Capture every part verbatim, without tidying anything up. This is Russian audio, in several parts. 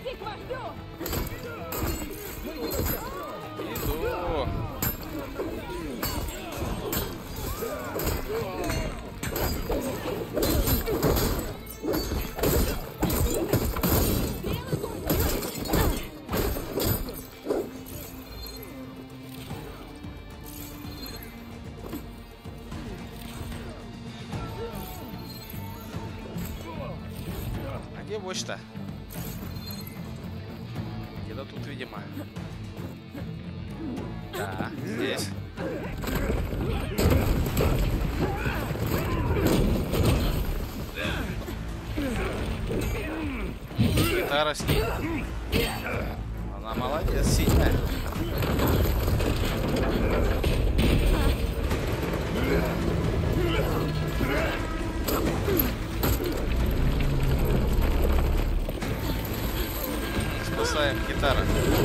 Иди к вождю! Иду. А где вождь-то? Где-то тут, видимо. Да, здесь. Гитара с ней. Она молодец, сильная. Спасаем гитара.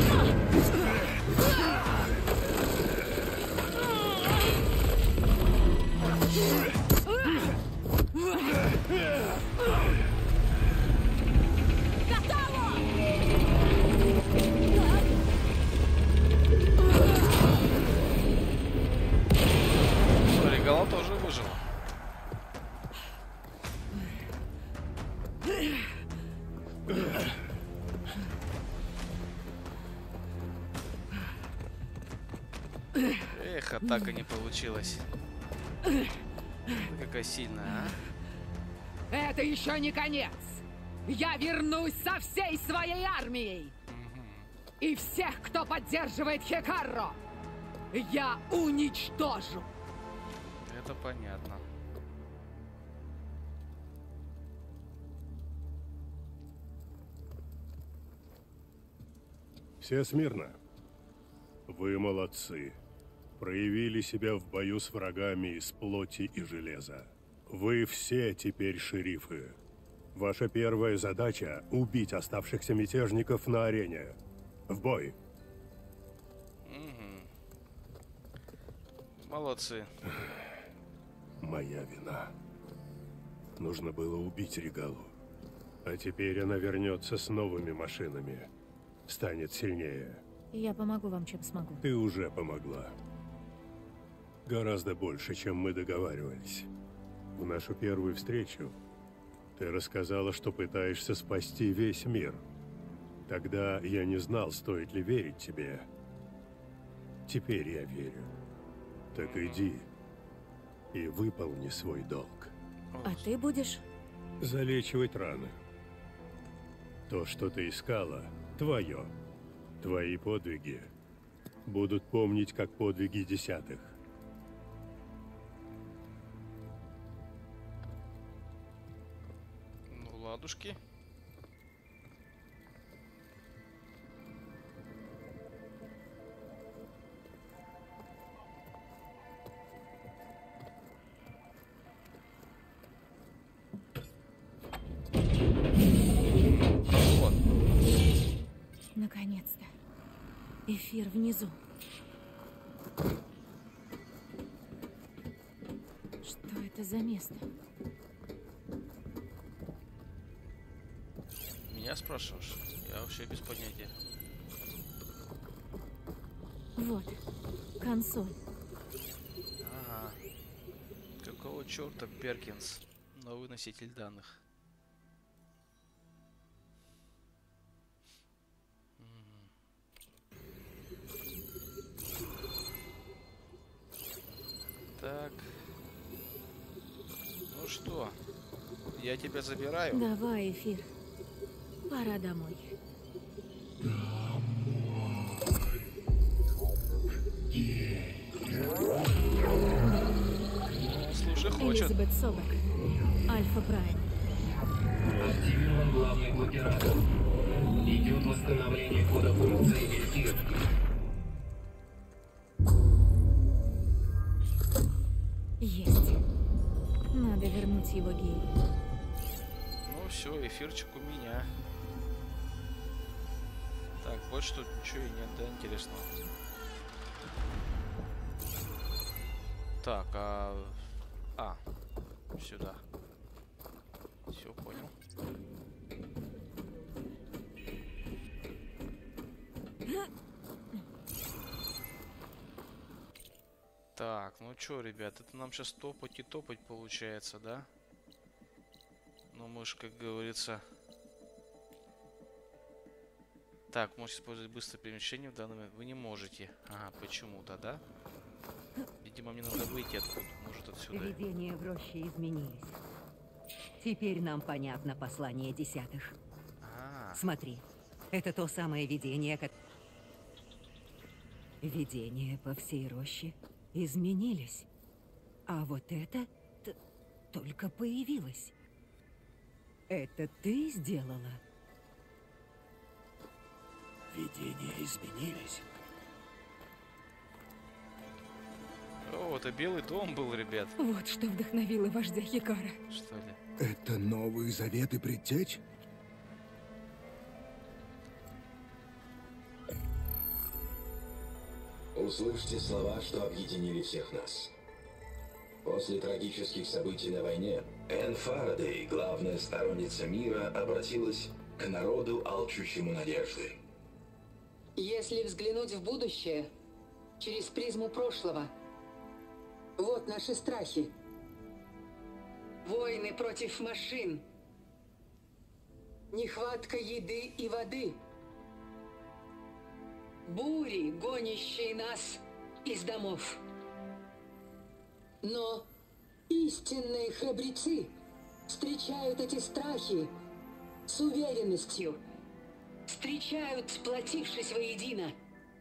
Регала тоже выжила. Эх, атака не получилась. Какая сильная, а? Это еще не конец. Я вернусь со всей своей армией. Угу. И всех, кто поддерживает Хекарро, я уничтожу. Это понятно. Все смирно. Вы молодцы. Проявили себя в бою с врагами из плоти и железа. Вы все теперь шерифы. Ваша первая задача – убить оставшихся мятежников на арене. В бой. Угу. Молодцы. Моя вина. Нужно было убить Регалу. А теперь она вернется с новыми машинами. Станет сильнее. Я помогу вам, чем смогу. Ты уже помогла. Гораздо больше, чем мы договаривались. В нашу первую встречу ты рассказала, что пытаешься спасти весь мир. Тогда я не знал, стоит ли верить тебе. Теперь я верю. Так иди и выполни свой долг. А ты будешь? Залечивать раны. То, что ты искала, твое. Твои подвиги будут помнить, как подвиги десятых. Ну, ладушки. Проход. Наконец-то. Эфир внизу. Что это за место? Меня спрашиваешь? Я вообще без понятия. Вот. Консоль. Ага. Какого черта Перкинс? Новый носитель данных. Так. Ну что, я тебя забираю. Давай, Эфир. Пора домой. Слушай, хочет. Элизабет Собак. Альфа Прайм. Активирован главный блокиратор. Идет восстановление кода функции Эфир. Есть. Надо вернуть его Геи. Ну все, эфирчик у меня. Так, больше тут ничего и нет, да, интересного. Так, а... А, сюда. Все, понял. Так, ну чё, ребят, это нам сейчас топать и топать получается, да? Ну мы ж, как говорится... Так, можете использовать быстрое перемещение в данный момент. Вы не можете. Ага, почему-то, да? Видимо, мне надо выйти откуда. Может, отсюда. Видения в роще изменились. Теперь нам понятно послание десятых. А, Смотри, это то самое видение, как... Видения по всей роще изменились. А вот это т- только появилось. Это ты сделала? Видения изменились. О, это Белый дом был, ребят. Вот что вдохновило вождя Хикара. Что ли? Это новые заветы предтеч? Услышьте слова, что объединили всех нас. После трагических событий на войне, Энн Фарадей, главная сторонница мира, обратилась к народу, алчущему надежды. Если взглянуть в будущее через призму прошлого, вот наши страхи. Войны против машин. Нехватка еды и воды. Бури, гонящие нас из домов. Но истинные храбрецы встречают эти страхи с уверенностью. Встречают, сплотившись воедино.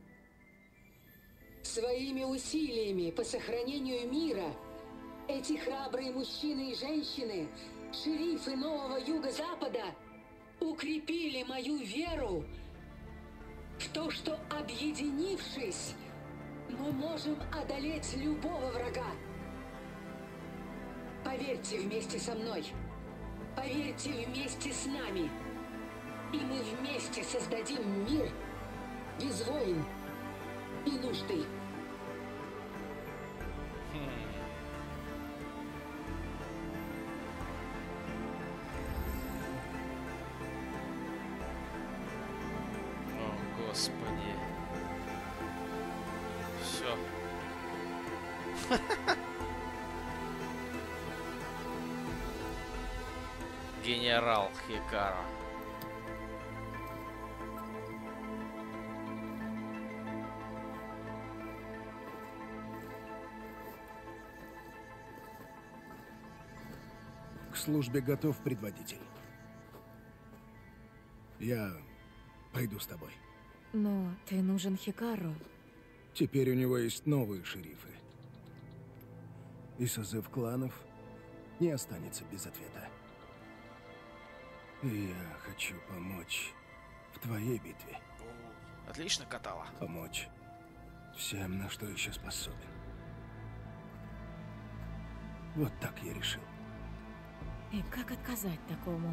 Своими усилиями по сохранению мира эти храбрые мужчины и женщины, шерифы Нового Юго-Запада, укрепили мою веру в то, что, объединившись, мы можем одолеть любого врага. Поверьте вместе со мной. Поверьте вместе с нами. И мы вместе создадим мир без войн и нужды. О, Господи. Все. Генерал Хикара. К службе готов, предводитель. Я пойду с тобой. Но ты нужен Хикару. Теперь у него есть новые шерифы. И созыв кланов не останется без ответа. И я хочу помочь в твоей битве. О, отлично катала. Помочь всем, на что еще способен. Вот так я решил. И как отказать такому?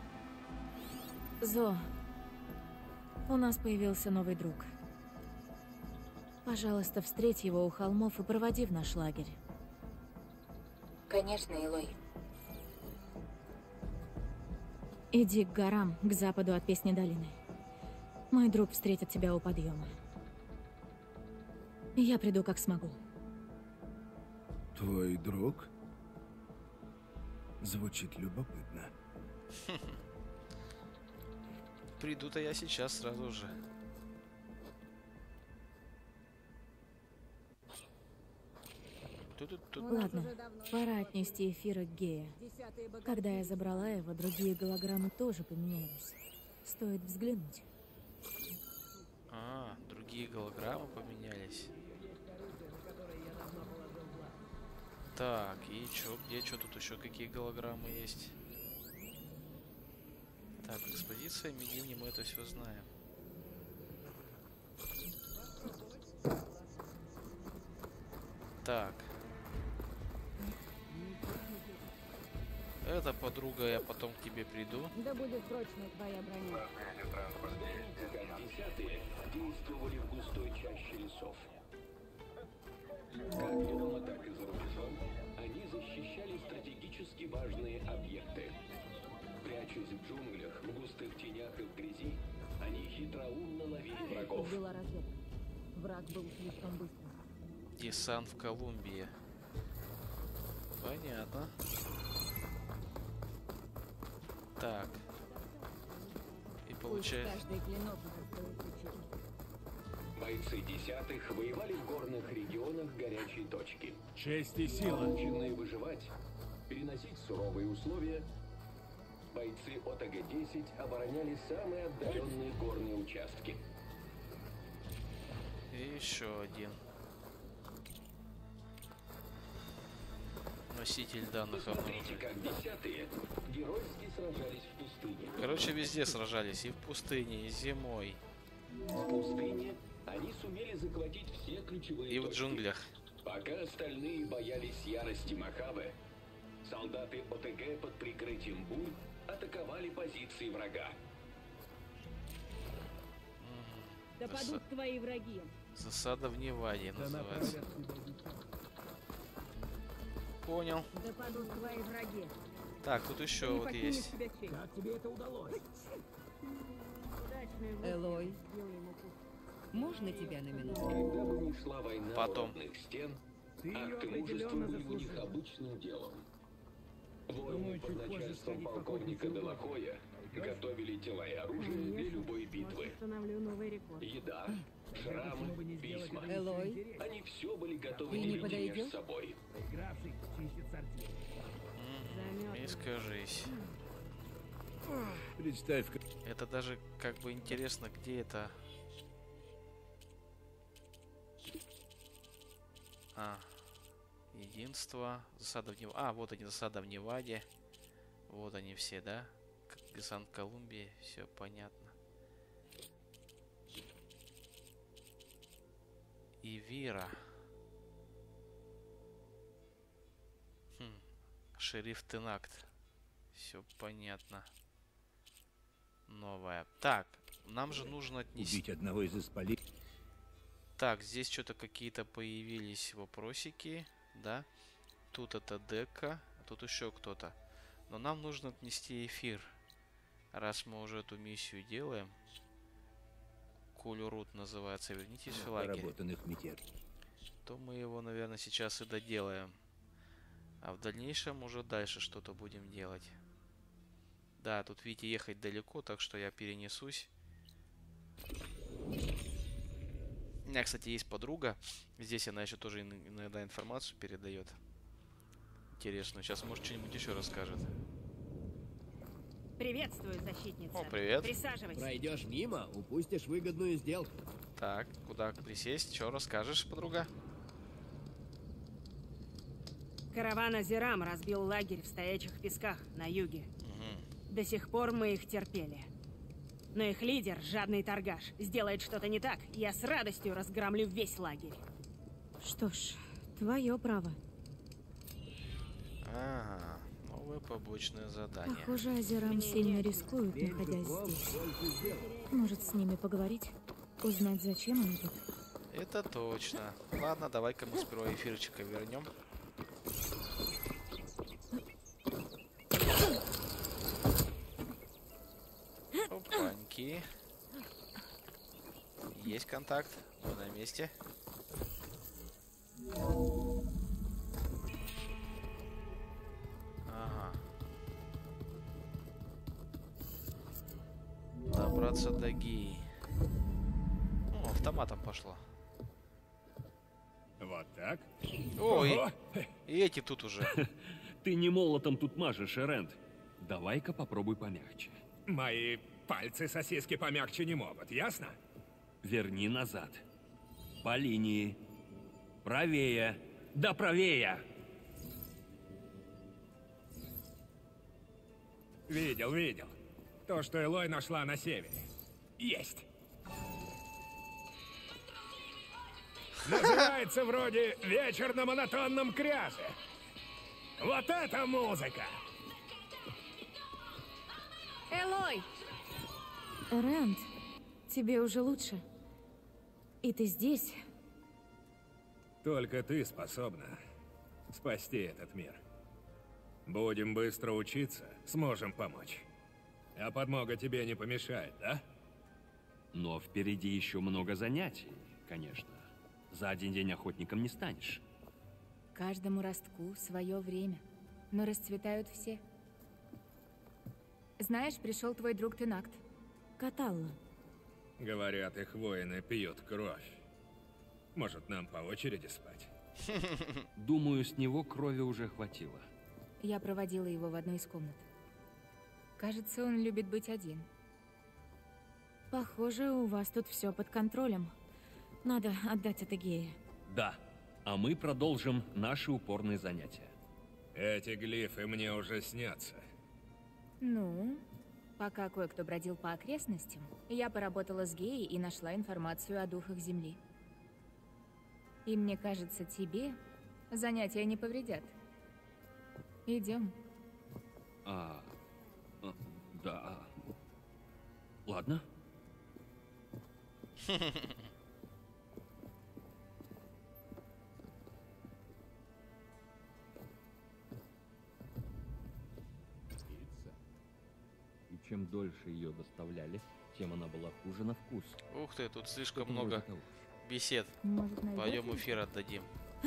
Зо, у нас появился новый друг. Пожалуйста, встреть его у холмов и проводи в наш лагерь. Конечно, Элой. Иди к горам, к западу от Песни долины. Мой друг встретит тебя у подъема. Я приду, как смогу. Твой друг? Звучит любопытно. Приду-то я сейчас сразу же. Ладно, пора отнести эфира к Гея. Когда я забрала его, другие голограммы тоже поменялись. Стоит взглянуть. А, другие голограммы поменялись. Так, и чё, где, чё тут еще, какие голограммы есть? Так, экспозиция, Медини, мы это все знаем. Так. Это, подруга, я потом к тебе приду. Да будет прочной твоя броня. Десятые действовали в густой чаще лесов. Как дома, так и за рубежом они защищали стратегически важные объекты. Прячась в джунглях, в густых тенях и в грязи, они хитроумно ловили врагов. Была разведка. Враг был слишком быстрым. Десант в Колумбии. Понятно. Так. И получается... Бойцы десятых воевали в горных регионах горячей точки. Честь и сила. Наученные выживать, переносить суровые условия, бойцы О Т Г десять обороняли самые отдаленные горные участки. И еще один. Носитель данных Смотрите, обнаружили. как десятые геройски сражались в пустыне. Короче, везде сражались. И в пустыне, и зимой. В пустыне они сумели захватить все ключевые И в точки. джунглях. Пока остальные боялись ярости Мохаве, солдаты О Т Г под прикрытием бурь атаковали позиции врага. Да падут твои враги. Засада в Неваде называется. Понял. Да падут твои враги. Так, тут еще Не вот покинет есть. тебя честь. Как тебе это удалось? Удачный выстрел. Элой, Бил ему путь. можно тебя на минуту? Когда бы ни шла война Потом. у родных стен, Ты ее акты мужества определенно были у них заслужила. обычным делом. Думаю, Воины чуть под позже начальством сходить полковника походить Делахоя готовили тела и оружие для Конечно. любой Может, битвы. установлю новый рекорд. Еда, Почему бы шрамы, не сделать письма. это Элой? интереснее? Они все были готовы Ты не делить подойдешь? между собой. Проигравший чистит сортир. Не скажись. Представь, как... Это даже как бы интересно, где это. А. Единство. Засада в Неваде. А, вот они, засада в Неваде. Вот они все, да? Как десант в Колумбии. Все понятно. И Вира. Хм. Шериф Тенакт. Все понятно. Новая. Так, нам же нужно отнести... Убить одного из исполнителей. Так, здесь что-то какие-то появились вопросики, да? Тут это дека, а тут еще кто-то. Но нам нужно отнести эфир. Раз мы уже эту миссию делаем. Кулюрут называется. Вернитесь в лагерь. Поработанных мятеж. То мы его, наверное, сейчас и доделаем. А в дальнейшем уже дальше что-то будем делать. Да, тут, видите, ехать далеко, так что я перенесусь. У меня, кстати, есть подруга. Здесь она еще тоже иногда информацию передает. Интересно. Сейчас, может, что-нибудь еще расскажет. Приветствую, защитница. О, привет. Присаживайся. Пройдешь мимо, упустишь выгодную сделку. Так, куда присесть? Что расскажешь, подруга? Караван Азерам разбил лагерь в стоячих песках на юге. Угу. До сих пор мы их терпели. Но их лидер, жадный торгаш, сделает что-то не так, и я с радостью разгромлю весь лагерь. Что ж, твое право. Ага, новое побочное задание. Похоже, Азерам сильно рискуют, находясь здесь. Может, с ними поговорить? Узнать, зачем они тут? Это точно. Ладно, давай-ка мы сперва эфирчика вернем. Опаньки. Есть контакт. Мы на месте. Ага. Добраться до Гии. О, автоматом пошло. Вот так? Ой, Ого! и эти тут уже. Ты не молотом тут мажешь, Эрент. Давай-ка попробуй помягче. Мои пальцы сосиски помягче не могут, ясно? Верни назад. По линии. Правее. Да правее. Видел, видел. То, что Элой нашла на севере. Есть. Называется вроде «Вечер на монотонном кряже». Вот это музыка! Элой! Рэнд, тебе уже лучше? И ты здесь? Только ты способна спасти этот мир. Будем быстро учиться, сможем помочь. А подмога тебе не помешает, да? Но впереди еще много занятий, конечно. За один день охотником не станешь. Каждому ростку свое время, но расцветают все. Знаешь, пришел твой друг Тенакт. Каталла. Говорят, их воины пьют кровь. Может, нам по очереди спать? Думаю, с него крови уже хватило. Я проводила его в одну из комнат. Кажется, он любит быть один. Похоже, у вас тут все под контролем. Надо отдать это Гее. Да, а мы продолжим наши упорные занятия. Эти глифы мне уже снятся. Ну, пока кое-кто бродил по окрестностям, я поработала с Геей и нашла информацию о духах Земли. И мне кажется, тебе занятия не повредят. Идем. А, а, да. Ладно. И чем дольше ее доставляли, тем она была хуже на вкус. Ух ты, тут слишком Что-то много вроде того. бесед. Может, найдёте? Пойдем эфир отдадим.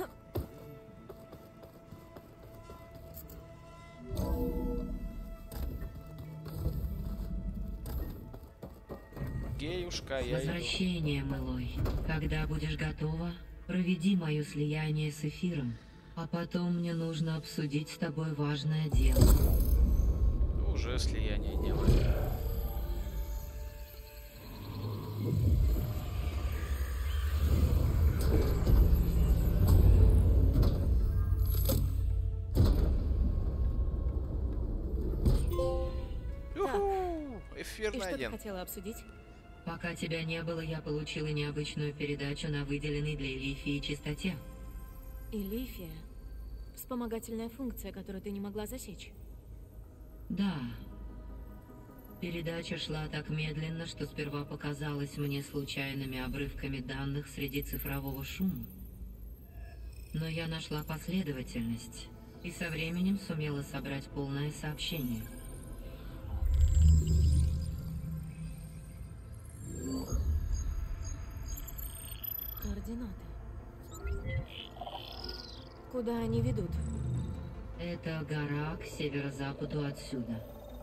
Геюшка, С я иду. возвращением, Элой. Когда будешь готова, проведи мое слияние с эфиром. А потом мне нужно обсудить с тобой важное дело. Уже слияние делаем. Эфир И что ты найден. хотела обсудить? Пока тебя не было, я получила необычную передачу на выделенной для Элифии частоте. Элифия. Вспомогательная функция, которую ты не могла засечь. Да. Передача шла так медленно, что сперва показалась мне случайными обрывками данных среди цифрового шума. Но я нашла последовательность и со временем сумела собрать полное сообщение. Координаты. Куда они ведут? Это гора к северо-западу отсюда.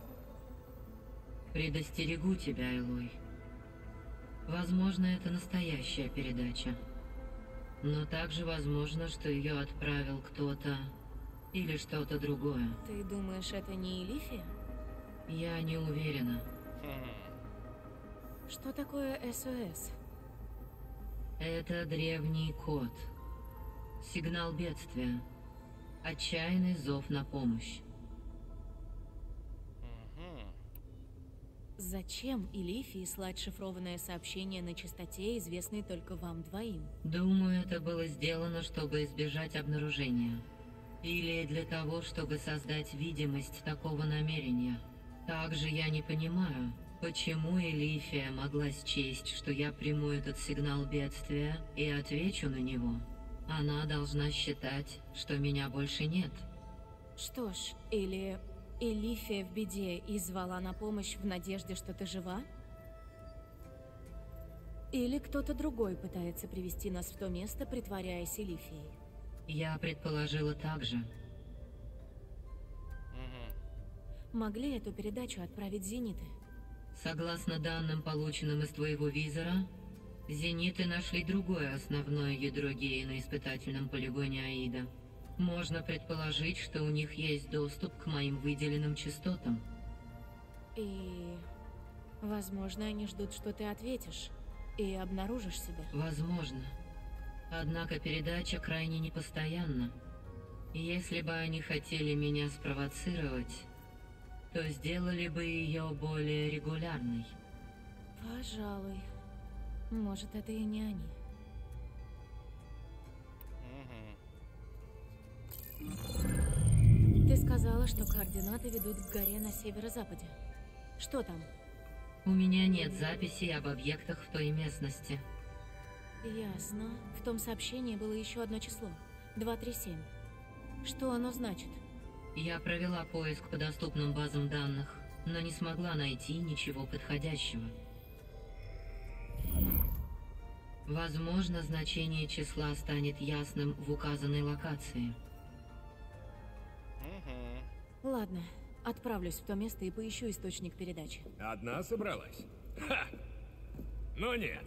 Предостерегу тебя, Элой. Возможно, это настоящая передача. Но также возможно, что ее отправил кто-то или что-то другое. Ты думаешь, это не Элифия? Я не уверена. Что такое эс о эс? Это древний код. Сигнал бедствия. Отчаянный зов на помощь. Зачем Элифии слать шифрованное сообщение на частоте, известной только вам двоим? Думаю, это было сделано, чтобы избежать обнаружения. Или для того, чтобы создать видимость такого намерения. Также я не понимаю, почему Элифия могла счесть, что я приму этот сигнал бедствия и отвечу на него. Она должна считать, что меня больше нет. Что ж, или Элифия в беде и звала на помощь в надежде, что ты жива? Или кто-то другой пытается привести нас в то место, притворяясь Элифией? Я предположила так же. Могли эту передачу отправить зениты? Согласно данным, полученным из твоего визора, зениты нашли другое основное ядро Геи на испытательном полигоне Аида. Можно предположить, что у них есть доступ к моим выделенным частотам. И... возможно, они ждут, что ты ответишь и обнаружишь себя. Возможно. Однако передача крайне непостоянна. Если бы они хотели меня спровоцировать, то сделали бы ее более регулярной. Пожалуй. Может, это и не они. Ты сказала, что координаты ведут к горе на северо-западе. Что там? У меня нет записей об объектах в той местности. Ясно. В том сообщении было еще одно число. два три семь. Что оно значит? Я провела поиск по доступным базам данных, но не смогла найти ничего подходящего. Возможно, значение числа станет ясным в указанной локации. Угу. Ладно, отправлюсь в то место и поищу источник передачи. Одна собралась? Ха! Ну нет.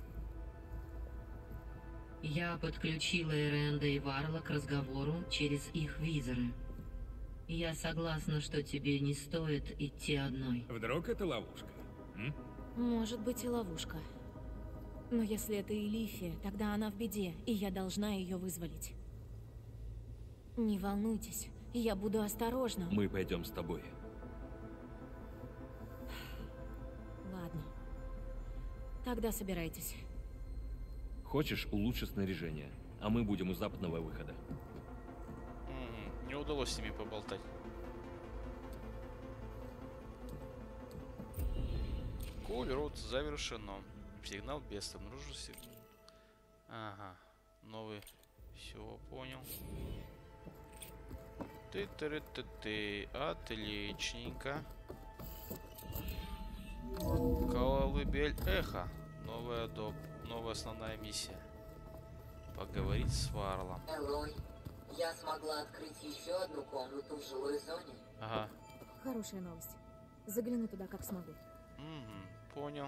Я подключила Эренда и Варла к разговору через их визоры. Я согласна, что тебе не стоит идти одной. Вдруг это ловушка? М? Может быть и ловушка. Но если это Элифия, тогда она в беде, и я должна ее вызволить. Не волнуйтесь, я буду осторожна. Мы пойдем с тобой. Ладно. Тогда собирайтесь. Хочешь, улучши снаряжение, а мы будем у западного выхода. М-м, не удалось с ними поболтать. Коль-рот завершено. Сигнал без обнаружил сигнал. Ага. Новый. Все, понял. Ты-ты-ты-ты. Отличненько. Колыбель эхо. Новая доп. Новая основная миссия. Поговорить с Варлом. Элой, я смогла открыть еще одну комнату в жилой зоне. Ага. Хорошая новость. Загляну туда, как смогу. Угу, понял.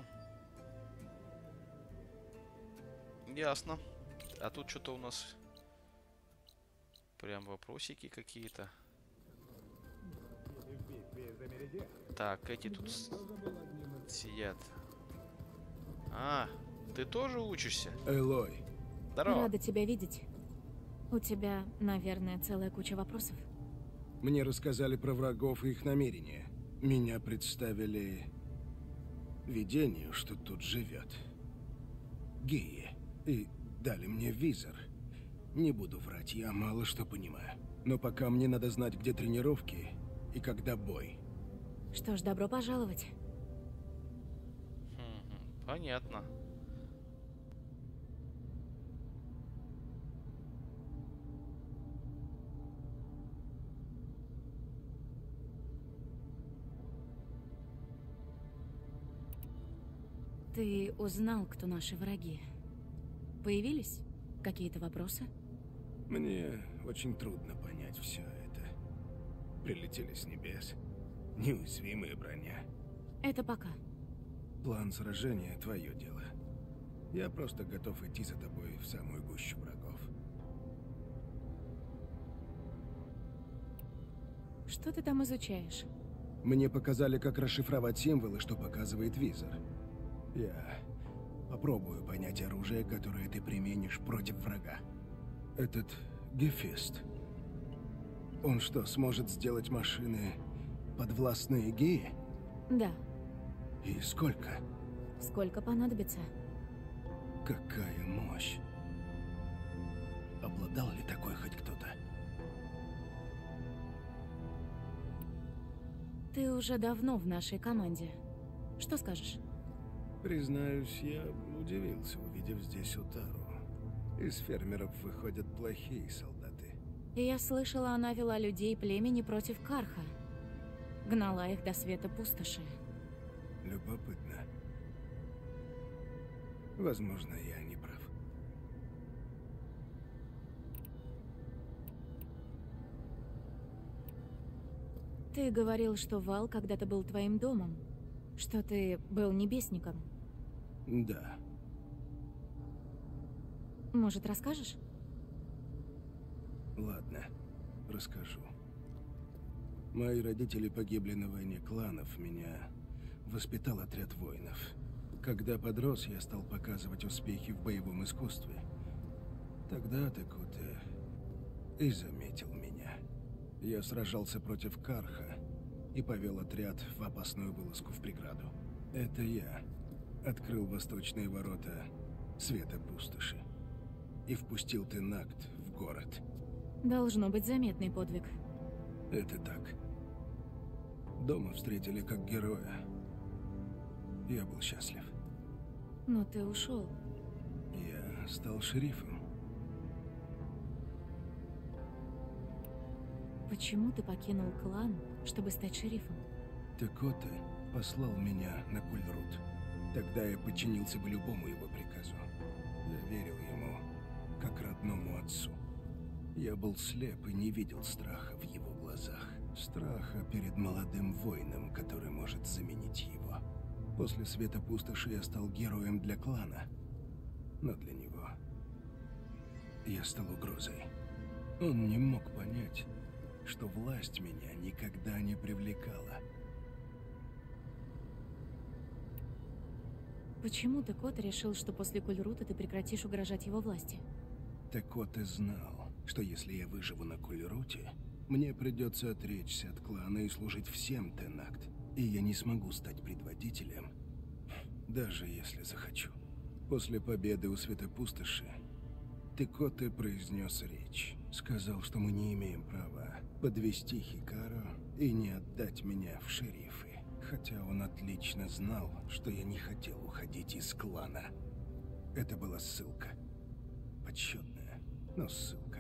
Ясно. А тут что-то у нас прям вопросики какие-то. Так, эти тут сидят. А, ты тоже учишься? Элой. Здорово. Рада тебя видеть. У тебя, наверное, целая куча вопросов. Мне рассказали про врагов и их намерения. Меня представили видению, что тут живет. Геи. И дали мне визор. Не буду врать, я мало что понимаю. Но пока мне надо знать, где тренировки и когда бой. Что ж, добро пожаловать. Хм, понятно. Ты узнал, кто наши враги? Появились какие-то вопросы? Мне очень трудно понять все это. Прилетели с небес. Неуязвимая броня. Это пока. План сражения — твое дело. Я просто готов идти за тобой в самую гущу врагов. Что ты там изучаешь? Мне показали, как расшифровать символы, что показывает визор. Я попробую понять оружие, которое ты применишь против врага. Этот Гефест. Он что, сможет сделать машины подвластные Геи? Да. И сколько? Сколько понадобится? Какая мощь. Обладал ли такой хоть кто-то? Ты уже давно в нашей команде. Что скажешь? Признаюсь, я удивился, увидев здесь Утару. Из фермеров выходят плохие солдаты. И я слышала, она вела людей племени против Карха. Гнала их до света пустоши. Любопытно. Возможно, я не прав. Ты говорил, что Вал когда-то был твоим домом. Что ты был небесником. Да. Может, расскажешь? Ладно, расскажу. Мои родители погибли на войне кланов, меня воспитал отряд воинов. Когда подрос, я стал показывать успехи в боевом искусстве. Тогда Текуте и заметил меня. Я сражался против Карха и повел отряд в опасную вылазку в преграду. Это я открыл восточные ворота света пустоши и впустил Тенакт в город. Должно быть заметный подвиг. Это так. Дома встретили как героя. Я был счастлив. Но ты ушел. Я стал шерифом. Почему ты покинул клан, чтобы стать шерифом? Текоте послал меня на Кульрут. Тогда я подчинился бы любому его приказу. Я верил ему, как родному отцу. Я был слеп и не видел страха в его глазах. Страха перед молодым воином, который может заменить его. После Света Пустоши я стал героем для клана. Но для него я стал угрозой. Он не мог понять, что власть меня никогда не привлекала. Почему Текота решил, что после Кульрута ты прекратишь угрожать его власти? Текота знал, что если я выживу на Кульруте, мне придется отречься от клана и служить всем Тенакт, и я не смогу стать предводителем, даже если захочу. После победы у Света Пустоши Текота произнес речь. Сказал, что мы не имеем права подвести Хикару и не отдать меня в шерифы. Хотя он отлично знал, что я не хотел уходить из клана. Это была ссылка. Почетная, но ссылка.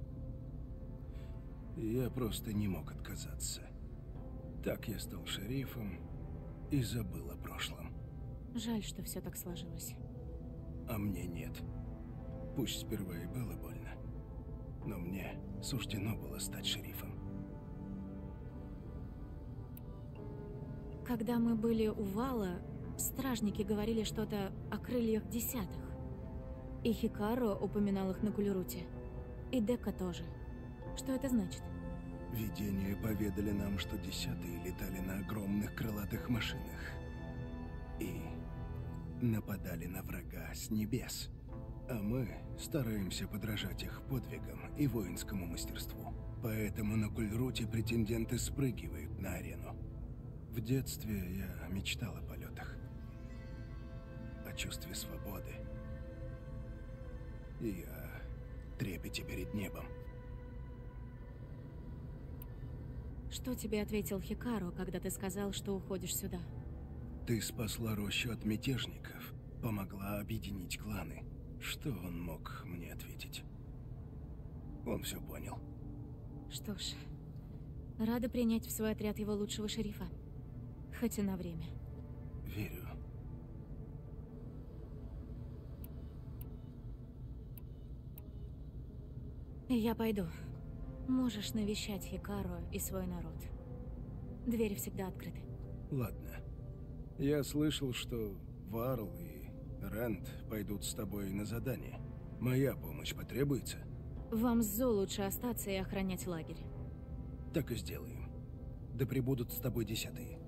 Я просто не мог отказаться. Так я стал шерифом и забыл о прошлом. Жаль, что все так сложилось. А мне нет. Пусть сперва и было больно, но мне суждено было стать шерифом. Когда мы были у Вала, стражники говорили что-то о крыльях десятых. И Хикаро упоминал их на Кульруте. И Дека тоже. Что это значит? Видения поведали нам, что десятые летали на огромных крылатых машинах. И нападали на врага с небес. А мы стараемся подражать их подвигам и воинскому мастерству. Поэтому на Кульруте претенденты спрыгивают на арену. В детстве я мечтал о полетах. О чувстве свободы. И о трепете перед небом. Что тебе ответил Хикаро, когда ты сказал, что уходишь сюда? Ты спасла рощу от мятежников, помогла объединить кланы. Что он мог мне ответить? Он все понял. Что ж, рада принять в свой отряд его лучшего шерифа. Хоть и на время. Верю. Я пойду. Можешь навещать Хикаро и свой народ. Двери всегда открыты. Ладно. Я слышал, что Варл и Рэнд пойдут с тобой на задание. Моя помощь потребуется? Вам с Зо лучше остаться и охранять лагерь. Так и сделаем. Да пребудут с тобой десятые.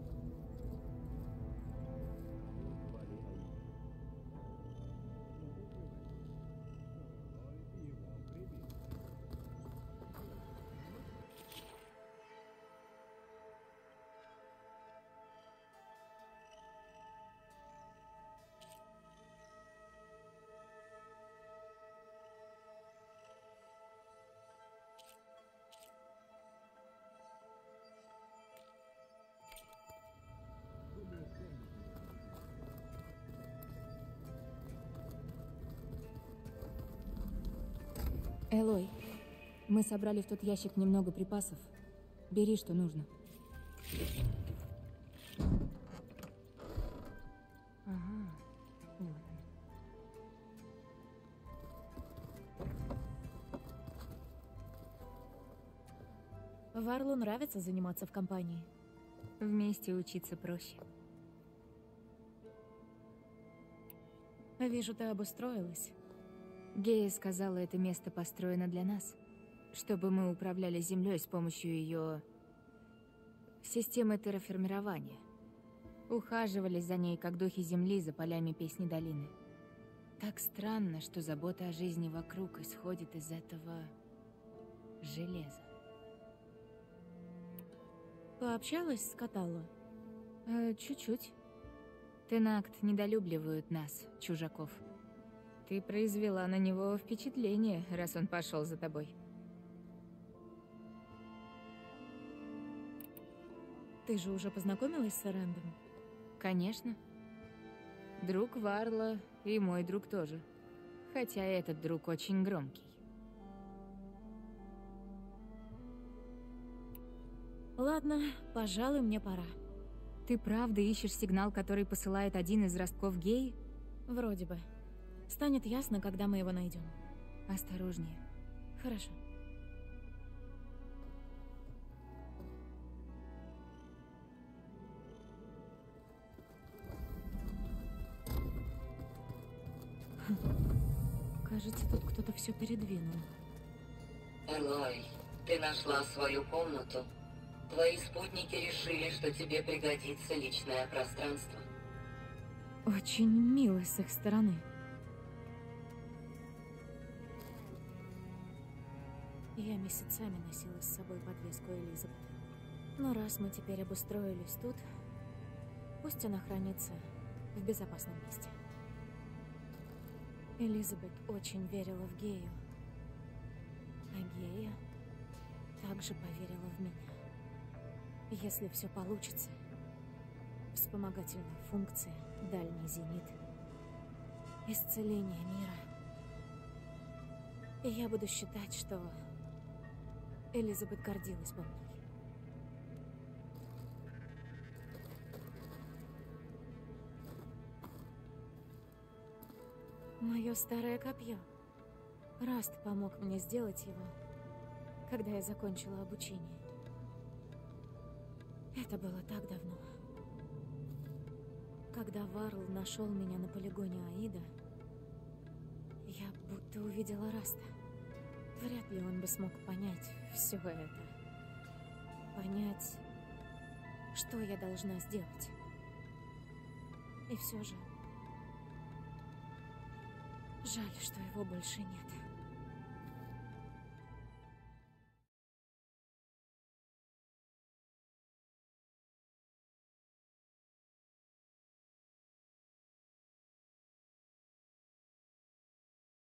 Элой, мы собрали в тот ящик немного припасов. Бери, что нужно. Ага, вот он. Варлу нравится заниматься в компании. Вместе учиться проще. Вижу, ты обустроилась. Гея сказала, это место построено для нас, чтобы мы управляли землей с помощью ее системы терраформирования. Ухаживали за ней, как духи земли, за полями Песни Долины. Так странно, что забота о жизни вокруг исходит из этого железа. Пообщалась с Каталло? Э, чуть-чуть. Тенакт недолюбливают нас, чужаков. Ты произвела на него впечатление, раз он пошел за тобой. Ты же уже познакомилась с Рэндом? Конечно. Друг Варла и мой друг тоже. Хотя этот друг очень громкий. Ладно, пожалуй, мне пора. Ты правда ищешь сигнал, который посылает один из ростков Геи? Вроде бы. Станет ясно, когда мы его найдем. Осторожнее. Хорошо. Кажется, тут кто-то все передвинул. Элой, ты нашла свою комнату. Твои спутники решили, что тебе пригодится личное пространство. Очень мило с их стороны. Я месяцами носила с собой подвеску Элизабет. Но раз мы теперь обустроились тут, пусть она хранится в безопасном месте. Элизабет очень верила в Гею, а Гея также поверила в меня. Если все получится, вспомогательная функция, дальний зенит, исцеление мира, и я буду считать, что Элизабет гордилась бы мной. Мое старое копье. Раст помог мне сделать его, когда я закончила обучение. Это было так давно. Когда Варл нашел меня на полигоне Аида, я будто увидела Раста. Вряд ли он бы смог понять все это. Понять, что я должна сделать. И все же... Жаль, что его больше нет.